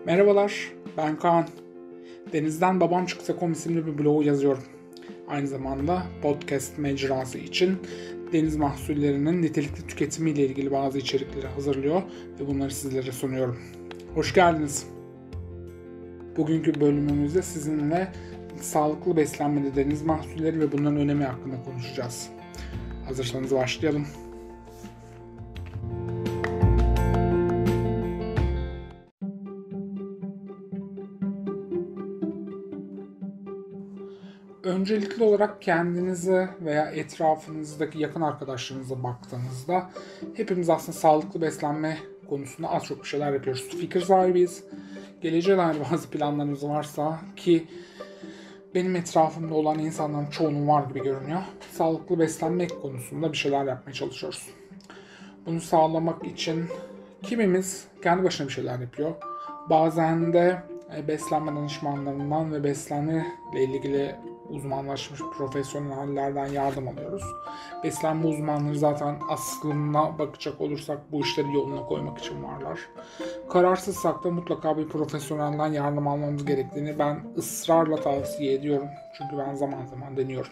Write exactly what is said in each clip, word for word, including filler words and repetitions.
Merhabalar, ben Kaan. Denizden Babam Çıksa nokta com isimli bir blogu yazıyorum. Aynı zamanda podcast mecrası için deniz mahsullerinin nitelikli tüketimi ile ilgili bazı içerikleri hazırlıyor ve bunları sizlere sunuyorum. Hoş geldiniz. Bugünkü bölümümüzde sizinle sağlıklı beslenmede deniz mahsulleri ve bunların önemi hakkında konuşacağız. Hazırsanız başlayalım. Öncelikli olarak kendinize veya etrafınızdaki yakın arkadaşlarınıza baktığınızda hepimiz aslında sağlıklı beslenme konusunda az çok bir şeyler yapıyoruz. Fikir sahibiyiz. Geleceğe dair bazı planlarınız varsa ki benim etrafımda olan insanların çoğunun var gibi görünüyor. Sağlıklı beslenmek konusunda bir şeyler yapmaya çalışıyoruz. Bunu sağlamak için kimimiz kendi başına bir şeyler yapıyor. Bazen de beslenme danışmanlarından ve beslenme ile ilgili uzmanlaşmış profesyonellerden yardım alıyoruz. Beslenme uzmanları zaten aslına bakacak olursak bu işleri yoluna koymak için varlar. Kararsızsak da mutlaka bir profesyonelden yardım almamız gerektiğini ben ısrarla tavsiye ediyorum. Çünkü ben zaman zaman deniyorum.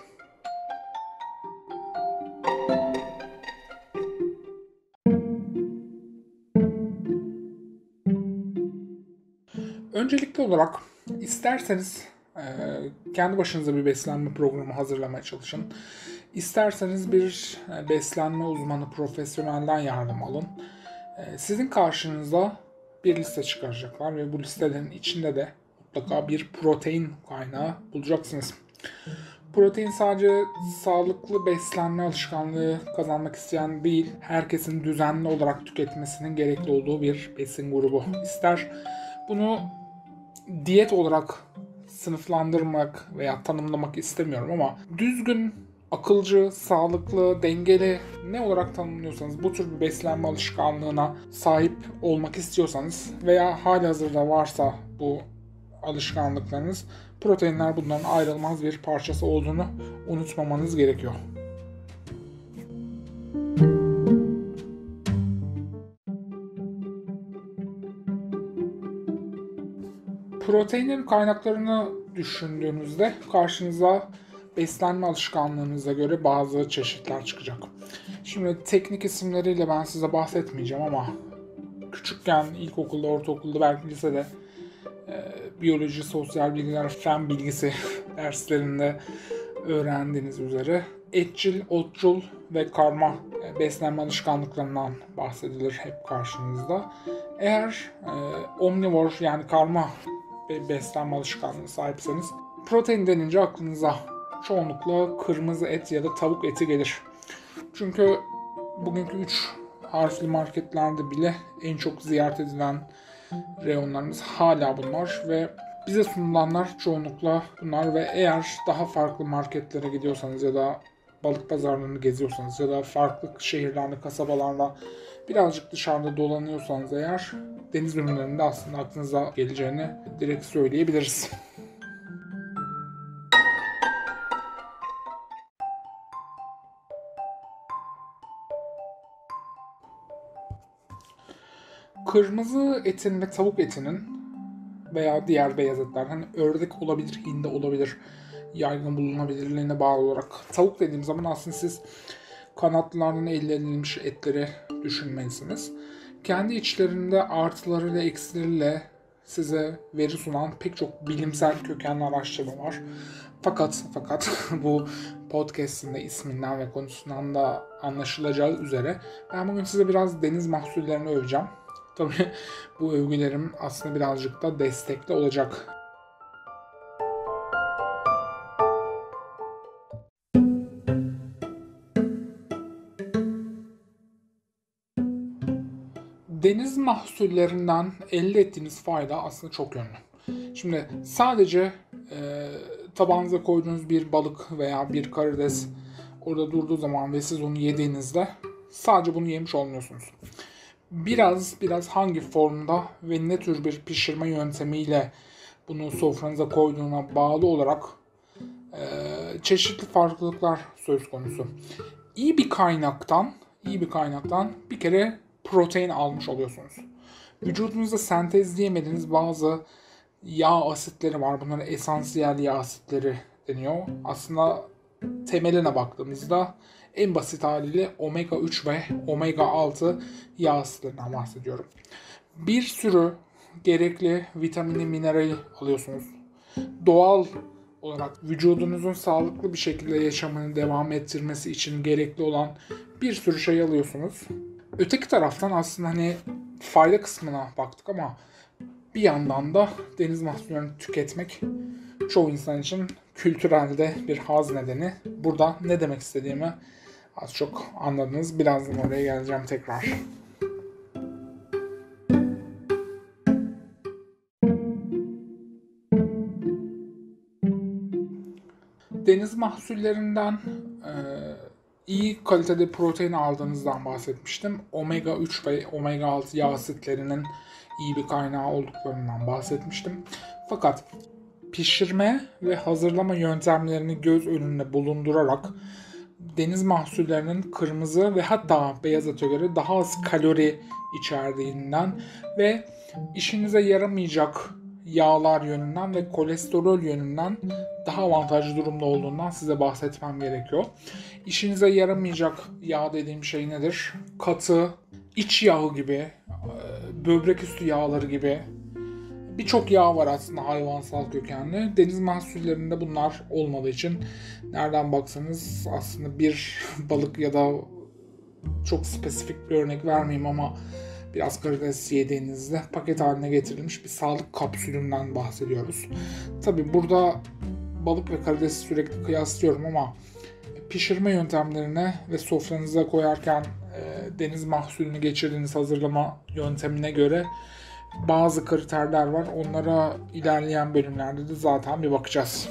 Öncelikli olarak isterseniz kendi başınıza bir beslenme programı hazırlamaya çalışın. İsterseniz bir beslenme uzmanı profesyonelden yardım alın. Sizin karşınıza bir liste çıkaracaklar ve bu listelerin içinde de mutlaka bir protein kaynağı bulacaksınız. Protein sadece sağlıklı beslenme alışkanlığı kazanmak isteyen değil, herkesin düzenli olarak tüketmesinin gerekli olduğu bir besin grubu ister. Bunu diyet olarak sınıflandırmak veya tanımlamak istemiyorum ama düzgün, akılcı, sağlıklı, dengeli ne olarak tanımlıyorsanız bu tür bir beslenme alışkanlığına sahip olmak istiyorsanız veya halihazırda varsa bu alışkanlıklarınız, proteinler bunların ayrılmaz bir parçası olduğunu unutmamanız gerekiyor. Proteinin kaynaklarını düşündüğünüzde karşınıza beslenme alışkanlığınıza göre bazı çeşitler çıkacak. Şimdi teknik isimleriyle ben size bahsetmeyeceğim ama küçükken ilkokulda, ortaokulda, belki lisede e, biyoloji, sosyal bilgiler, fen bilgisi derslerinde öğrendiğiniz üzere etçil, otçul ve karma beslenme alışkanlıklarından bahsedilir hep karşınızda. Eğer e, omnivor yani karma beslenme alışkanlığı sahipseniz protein denince aklınıza çoğunlukla kırmızı et ya da tavuk eti gelir. Çünkü bugünkü üç harfli marketlerde bile en çok ziyaret edilen reyonlarımız hala bunlar ve bize sunulanlar çoğunlukla bunlar ve eğer daha farklı marketlere gidiyorsanız ya da balık pazarlarını geziyorsanız ya da farklı şehirlerde, kasabalarda birazcık dışarıda dolanıyorsanız eğer deniz ürünlerinde aslında aklınıza geleceğini direkt söyleyebiliriz. Kırmızı etin ve tavuk etinin veya diğer beyaz etler, hani ördek olabilir, hindi olabilir, yaygın bulunabilirliğine bağlı olarak. Tavuk dediğim zaman aslında siz kanatlarından elde edilmiş etleri düşünmelisiniz. Kendi içlerinde artılarıyla eksileriyle size veri sunan pek çok bilimsel kökenli araştırma var. Fakat fakat bu podcast'in de isminden ve konusundan da anlaşılacağı üzere ben bugün size biraz deniz mahsullerini öveceğim. Tabii bu övgülerim aslında birazcık da destekli olacak. Deniz mahsullerinden elde ettiğiniz fayda aslında çok yönlü. Şimdi sadece e, tabağınıza koyduğunuz bir balık veya bir karides orada durduğu zaman ve siz onu yediğinizde sadece bunu yemiş olmuyorsunuz. Biraz biraz hangi formda ve ne tür bir pişirme yöntemiyle bunu sofranıza koyduğuna bağlı olarak e, çeşitli farklılıklar söz konusu. İyi bir kaynaktan, iyi bir kaynaktan bir kere protein almış oluyorsunuz. Vücudunuzda sentezleyemediğiniz bazı yağ asitleri var. Bunlara esansiyel yağ asitleri deniyor. Aslında temeline baktığımızda en basit haliyle omega üç ve omega altı yağ asitlerinden bahsediyorum. Bir sürü gerekli vitamini, minerali alıyorsunuz. Doğal olarak vücudunuzun sağlıklı bir şekilde yaşamını devam ettirmesi için gerekli olan bir sürü şey alıyorsunuz. Öteki taraftan aslında hani fayda kısmına baktık ama bir yandan da deniz mahsullerini tüketmek çoğu insan için kültürelde bir haz nedeni. Burada ne demek istediğimi az çok anladınız. Birazdan oraya geleceğim tekrar. Deniz mahsullerinden e, iyi kalitede protein aldığınızdan bahsetmiştim. omega üç ve omega altı yağ asitlerinin iyi bir kaynağı olduklarından bahsetmiştim. Fakat pişirme ve hazırlama yöntemlerini göz önünde bulundurarak deniz mahsullerinin kırmızı ve hatta beyaz ete göre daha az kalori içerdiğinden ve işinize yaramayacak yağlar yönünden ve kolesterol yönünden daha avantajlı durumda olduğundan size bahsetmem gerekiyor. İşinize yaramayacak yağ dediğim şey nedir? Katı, iç yağı gibi, böbrek üstü yağları gibi birçok yağ var aslında hayvansal kökenli. Deniz mahsullerinde bunlar olmadığı için nereden baksanız aslında bir balık ya da çok spesifik bir örnek vermeyeyim ama biraz karides yediğinizde paket haline getirilmiş bir sağlık kapsülünden bahsediyoruz. Tabi burada balık ve karidesi sürekli kıyaslıyorum ama pişirme yöntemlerine ve sofranıza koyarken e, deniz mahsulünü geçirdiğiniz hazırlama yöntemine göre bazı kriterler var. Onlara ilerleyen bölümlerde de zaten bir bakacağız.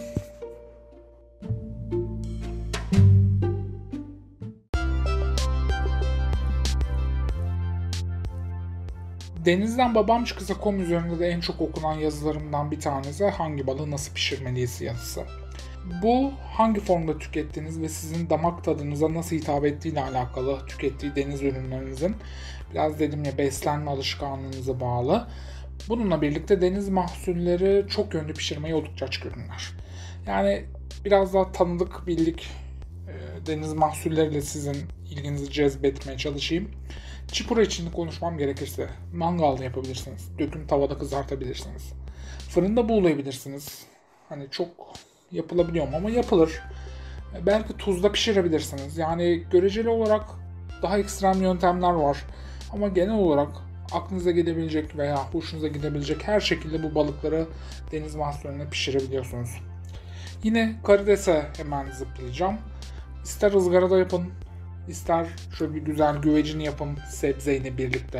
Denizden babam çıksa nokta com üzerinde de en çok okunan yazılarımdan bir tanesi hangi balığı nasıl pişirmeliyiz yazısı. Bu hangi formda tükettiğiniz ve sizin damak tadınıza nasıl hitap ettiği ile alakalı tükettiği deniz ürünlerinizin biraz dedim ya beslenme alışkanlığınıza bağlı. Bununla birlikte deniz mahsulleri çok yönlü pişirmeyi oldukça açık ürünler. Yani biraz daha tanıdık bildik e, deniz mahsulleriyle sizin ilginizi cezbetmeye çalışayım. Çipura için konuşmam gerekirse mangalda yapabilirsiniz. Döküm tavada kızartabilirsiniz. Fırında buğulayabilirsiniz. Hani çok yapılabiliyor mu ama yapılır. Belki tuzda pişirebilirsiniz. Yani göreceli olarak daha ekstrem yöntemler var. Ama genel olarak aklınıza gidebilecek veya hoşunuza gidebilecek her şekilde bu balıkları deniz mahsullerine pişirebiliyorsunuz. Yine karidese hemen zıplayacağım. İster ızgarada yapın, ister şöyle bir güzel güvecini yapın sebzeyle birlikte.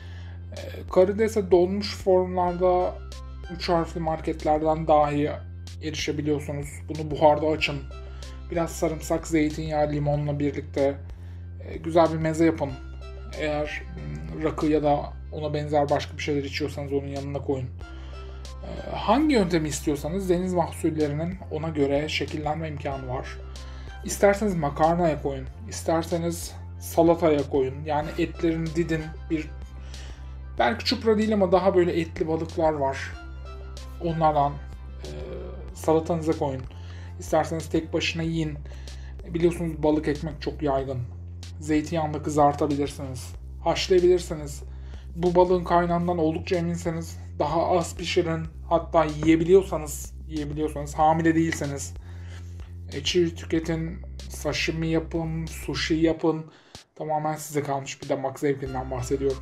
Ee, karidese donmuş formlarda üç harfli marketlerden dahi erişebiliyorsunuz. Bunu buharda açın. Biraz sarımsak, zeytinyağı, limonla birlikte e, güzel bir meze yapın. Eğer rakı ya da ona benzer başka bir şeyler içiyorsanız onun yanına koyun. E, hangi yöntemi istiyorsanız deniz mahsullerinin ona göre şekillenme imkanı var. İsterseniz makarnaya koyun, isterseniz salataya koyun. Yani etlerini didin. Bir belki çupra değil ama daha böyle etli balıklar var. Onlardan e, salatanıza koyun. İsterseniz tek başına yiyin. Biliyorsunuz balık ekmek çok yaygın. Zeytinyağında kızartabilirsiniz. Haşlayabilirsiniz. Bu balığın kaynağından oldukça eminseniz daha az pişirin. Hatta yiyebiliyorsanız, yiyebiliyorsanız hamile değilseniz e, çiğ tüketin, sashimi yapın, sushi yapın. Tamamen size kalmış bir damak zevkinden bahsediyorum.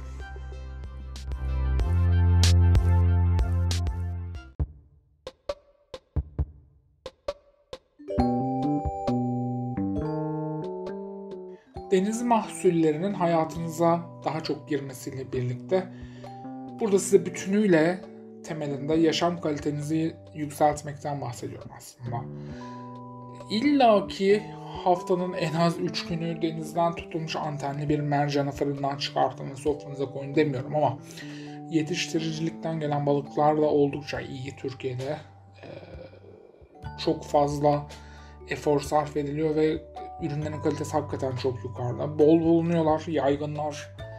Deniz mahsullerinin hayatınıza daha çok girmesiyle birlikte burada size bütünüyle temelinde yaşam kalitenizi yükseltmekten bahsediyorum aslında. İlla ki haftanın en az üç günü denizden tutulmuş antenli bir mercanı fırından çıkartın, sofranıza koyun demiyorum ama yetiştiricilikten gelen balıklar da oldukça iyi Türkiye'de. Ee, çok fazla efor sarf ediliyor ve ürünlerin kalitesi hakikaten çok yukarıda. Bol bulunuyorlar, yaygınlar.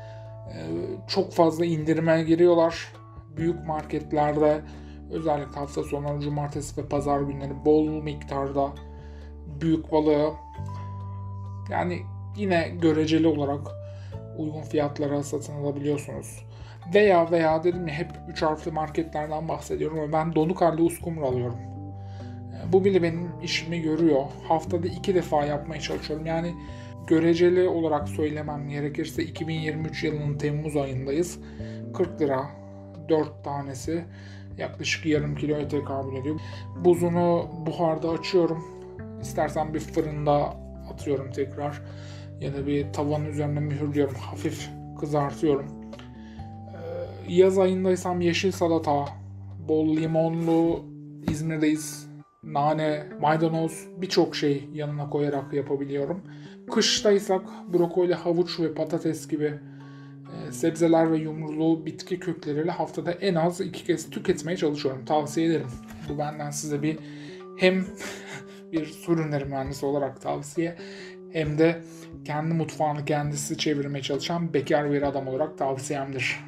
Çok fazla indirime giriyorlar. Büyük marketlerde özellikle hafta sonları, cumartesi ve pazar günleri bol miktarda büyük balığı, yani yine göreceli olarak uygun fiyatlara satın alabiliyorsunuz. Veya veya dedim ya, hep üç harfli marketlerden bahsediyorum ve ben donuk halde uskumru alıyorum. Bu bile benim işimi görüyor. Haftada iki defa yapmaya çalışıyorum. Yani göreceli olarak söylemem gerekirse iki bin yirmi üç yılının Temmuz ayındayız. kırk lira dört tanesi, yaklaşık yarım kiloya tekabül ediyor. Buzunu buharda açıyorum. İstersen bir fırında atıyorum tekrar. Ya da bir tavanın üzerine mühürlüyorum. Hafif kızartıyorum. Ee, yaz ayındaysam yeşil salata, bol limonlu, İzmir'deyiz, nane, maydanoz, birçok şey yanına koyarak yapabiliyorum. Kıştaysak brokoli, havuç ve patates gibi e, sebzeler ve yumurlu bitki kökleriyle haftada en az iki kez tüketmeye çalışıyorum. Tavsiye ederim. Bu benden size bir hem bir su ürünleri mühendisi olarak tavsiye, hem de kendi mutfağını kendisi çevirmeye çalışan bekar bir adam olarak tavsiyemdir.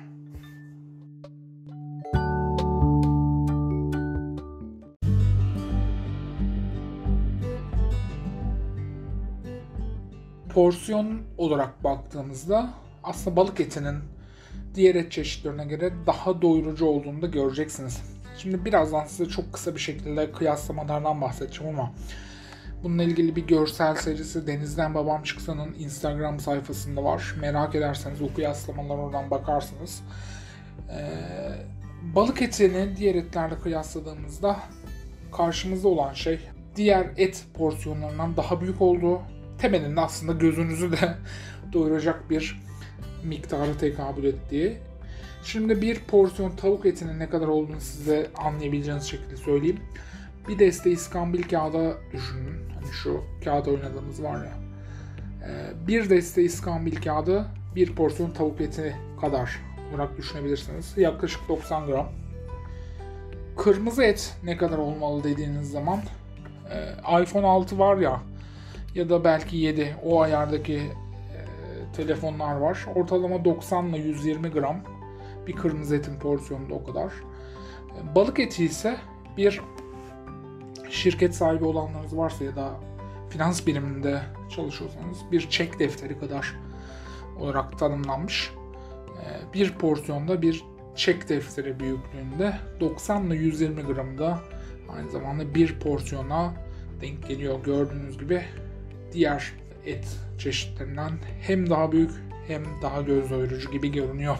Porsiyon olarak baktığımızda aslında balık etinin diğer et çeşitlerine göre daha doyurucu olduğunu da göreceksiniz. Şimdi birazdan size çok kısa bir şekilde kıyaslamalardan bahsedeceğim ama bununla ilgili bir görsel serisi Denizden Babam Çıksa'nın Instagram sayfasında var. Merak ederseniz o kıyaslamalara oradan bakarsınız. Ee, balık etini diğer etlerle kıyasladığımızda karşımızda olan şey diğer et porsiyonlarından daha büyük olduğu, temelinde aslında gözünüzü de doyuracak bir miktarı tekabül ettiği. Şimdi bir porsiyon tavuk etinin ne kadar olduğunu size anlayabileceğiniz şekilde söyleyeyim. Bir deste iskambil kağıda düşünün. Hani şu kağıda oynadığımız var ya. Bir deste iskambil kağıdı bir porsiyon tavuk eti kadar olarak düşünebilirsiniz. Yaklaşık doksan gram. Kırmızı et ne kadar olmalı dediğiniz zaman iPhone altı var ya, ya da belki yedi, o ayardaki e, telefonlar var. Ortalama doksan ile yüz yirmi gram bir kırmızı etin porsiyonu da o kadar. E, balık eti ise bir şirket sahibi olanlarınız varsa ya da finans biriminde çalışıyorsanız bir çek defteri kadar olarak tanımlanmış. E, bir porsiyonda bir çek defteri büyüklüğünde doksan ile yüz yirmi gram da aynı zamanda bir porsiyona denk geliyor. Gördüğünüz gibi diğer et çeşitlerinden hem daha büyük hem daha göz doyurucu gibi görünüyor.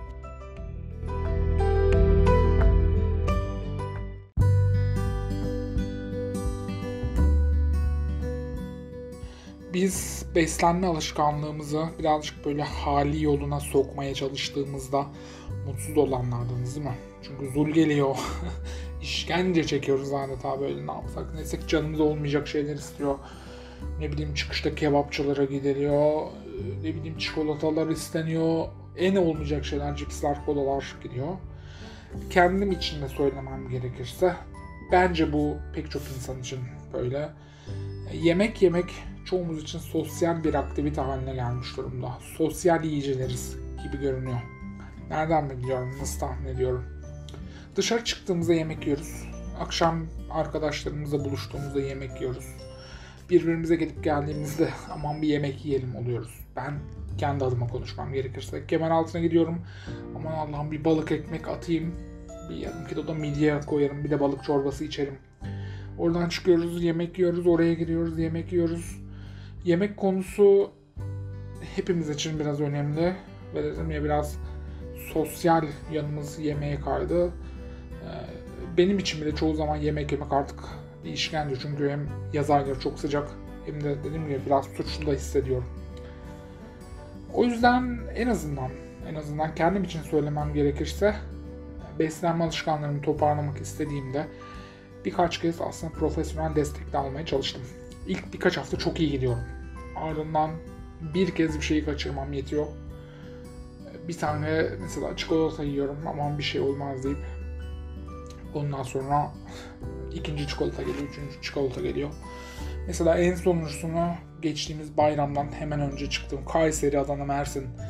Biz beslenme alışkanlığımızı birazcık böyle hali yoluna sokmaya çalıştığımızda mutsuz olanlardanız değil mi? Çünkü zul geliyor. İşkence çekiyoruz adeta, böyle ne yapsak ne etsek canımız olmayacak şeyler istiyor. Ne bileyim, çıkışta kebapçılara gidiliyor, ne bileyim çikolatalar isteniyor, en olmayacak şeyler, cipsler, kolalar gidiyor. Kendim için de söylemem gerekirse, bence bu pek çok insan için böyle. Yemek yemek çoğumuz için sosyal bir aktivite haline gelmiş durumda. Sosyal yiyicileriz gibi görünüyor. Nereden biliyorum, nasıl tahmin ediyorum? Dışarı çıktığımızda yemek yiyoruz. Akşam arkadaşlarımızla buluştuğumuzda yemek yiyoruz. Birbirimize gelip geldiğimizde aman bir yemek yiyelim oluyoruz. Ben kendi adıma konuşmam gerekirse kemer altına gidiyorum. Aman Allah'ım bir balık ekmek atayım. Bir yarım kilo da midye koyarım. Bir de balık çorbası içerim. Oradan çıkıyoruz, yemek yiyoruz. Oraya giriyoruz, yemek yiyoruz. Yemek konusu hepimiz için biraz önemli. Ve dedim ya, biraz sosyal yanımız yemeğe kaydı. Benim için bile çoğu zaman yemek yemek artık bir işkence, çünkü hem yaz ayları çok sıcak hem de dediğim gibi biraz suçlu da hissediyorum. O yüzden en azından en azından kendim için söylemem gerekirse, beslenme alışkanlarımı toparlamak istediğimde birkaç kez aslında profesyonel destek de almaya çalıştım. İlk birkaç hafta çok iyi gidiyorum. Ardından bir kez bir şeyi kaçırmam yetiyor. Bir tane mesela çikolata yiyorum, aman bir şey olmaz deyip ondan sonra ikinci çikolata geliyor, üçüncü çikolata geliyor. Mesela en sonuncusunu geçtiğimiz bayramdan hemen önce çıktığım Kayseri, Adana, Mersin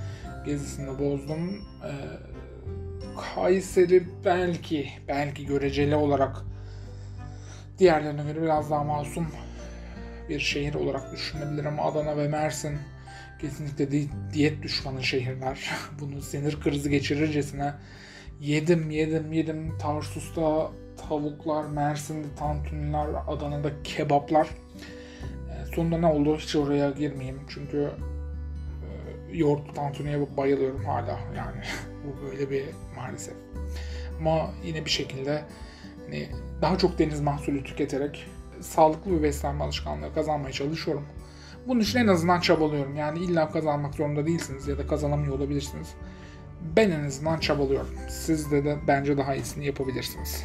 gezisinde bozdum. Ee, Kayseri belki, belki göreceli olarak diğerlerine göre biraz daha masum bir şehir olarak düşünebilir ama Adana ve Mersin kesinlikle di- diyet düşmanı şehirler. Bunu sinir krizi geçirircesine yedim yedim yedim. Tarsus'ta tavuklar, Mersin'de tantuniler, Adana'da kebaplar. E, sonunda ne oldu hiç oraya girmeyeyim çünkü e, yoğurtlu tantuniye bayılıyorum hala yani. Bu böyle bir maalesef. Ama yine bir şekilde hani daha çok deniz mahsulü tüketerek sağlıklı bir beslenme alışkanlığı kazanmaya çalışıyorum. Bunun için en azından çabalıyorum. Yani illa kazanmak zorunda değilsiniz ya da kazanamıyor olabilirsiniz. Ben en azından çabalıyorum. Siz de, de bence daha iyisini yapabilirsiniz.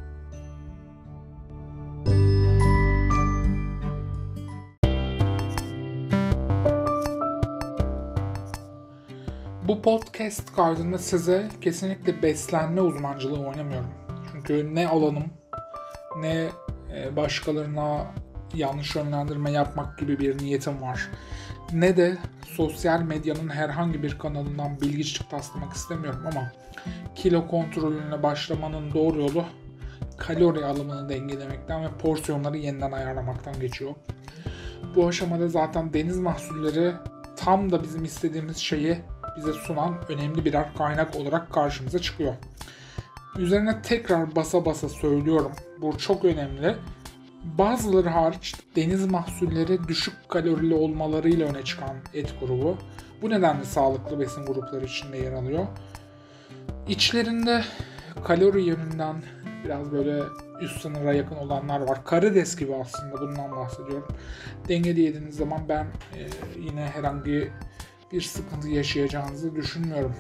Bu podcast kaydında size kesinlikle beslenme uzmancılığı oynamıyorum. Çünkü ne alanım ne başkalarına yanlış yönlendirme yapmak gibi bir niyetim var. Ne de sosyal medyanın herhangi bir kanalından bilgiçlik taslamak istemiyorum ama kilo kontrolüne başlamanın doğru yolu kalori alımını dengelemekten ve porsiyonları yeniden ayarlamaktan geçiyor. Bu aşamada zaten deniz mahsulleri tam da bizim istediğimiz şeyi bize sunan önemli birer kaynak olarak karşımıza çıkıyor. Üzerine tekrar basa basa söylüyorum. Bu çok önemli. Bazıları hariç deniz mahsulleri düşük kalorili olmalarıyla öne çıkan et grubu. Bu nedenle sağlıklı besin grupları içinde yer alıyor. İçlerinde kalori yönünden biraz böyle üst sınıra yakın olanlar var. Karides gibi aslında bundan bahsediyorum. Dengeli yediğiniz zaman ben e, yine herhangi bir sıkıntı yaşayacağınızı düşünmüyorum.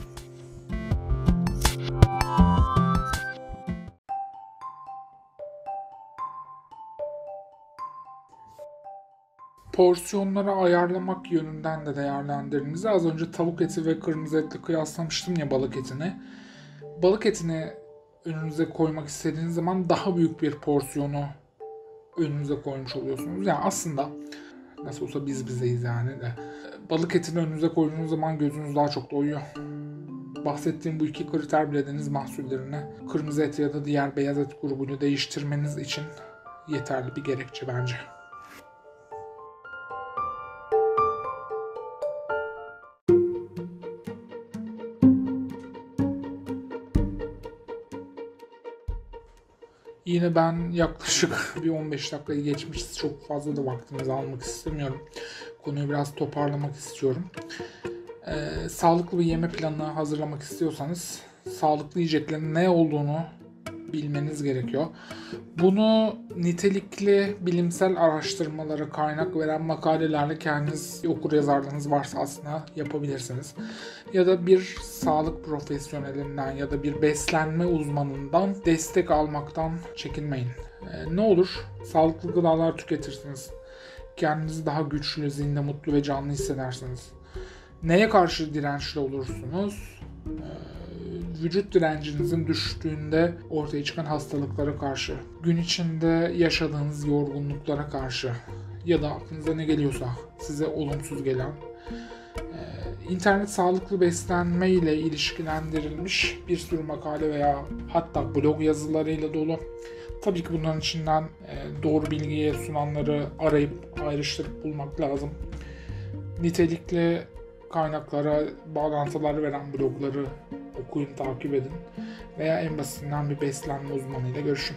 Porsiyonları ayarlamak yönünden de değerlendirdiğinizde az önce tavuk eti ve kırmızı etle kıyaslamıştım ya balık etini. Balık etini önünüze koymak istediğiniz zaman daha büyük bir porsiyonu önünüze koymuş oluyorsunuz. Yani aslında nasıl olsa biz bizeyiz yani de. Balık etini önünüze koyduğunuz zaman gözünüz daha çok doyuyor. Bahsettiğim bu iki kriter bile deniz mahsullerini kırmızı et ya da diğer beyaz et grubuyla değiştirmeniz için yeterli bir gerekçe bence. Yine ben yaklaşık bir on beş dakikayı geçmişiz. Çok fazla da vaktinizi almak istemiyorum. Konuyu biraz toparlamak istiyorum. Ee, sağlıklı bir yeme planı hazırlamak istiyorsanız sağlıklı yiyeceklerin ne olduğunu bilmeniz gerekiyor. Bunu nitelikli bilimsel araştırmalara kaynak veren makalelerle kendiniz okur yazarlığınız varsa aslında yapabilirsiniz. Ya da bir sağlık profesyonelinden ya da bir beslenme uzmanından destek almaktan çekinmeyin. Ee, ne olur? Sağlıklı gıdalar tüketirsiniz. Kendinizi daha güçlü, zinde, mutlu ve canlı hissedersiniz. Neye karşı dirençli olursunuz? Ee, vücut direncinizin düştüğünde ortaya çıkan hastalıklara karşı, gün içinde yaşadığınız yorgunluklara karşı ya da aklınıza ne geliyorsa size olumsuz gelen, e, internet sağlıklı beslenme ile ilişkilendirilmiş bir sürü makale veya hatta blog yazılarıyla dolu. Tabii ki bunların içinden e, doğru bilgiye sunanları arayıp ayrıştırıp bulmak lazım. Nitelikli kaynaklara bağlantılar veren blogları okuyun, takip edin veya en basitinden bir beslenme uzmanıyla görüşün.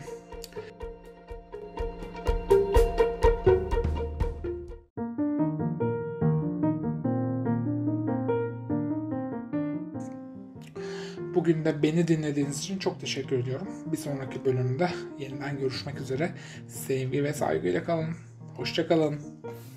Bugün de beni dinlediğiniz için çok teşekkür ediyorum. Bir sonraki bölümde yeniden görüşmek üzere. Sevgi ve saygıyla kalın. Hoşça kalın.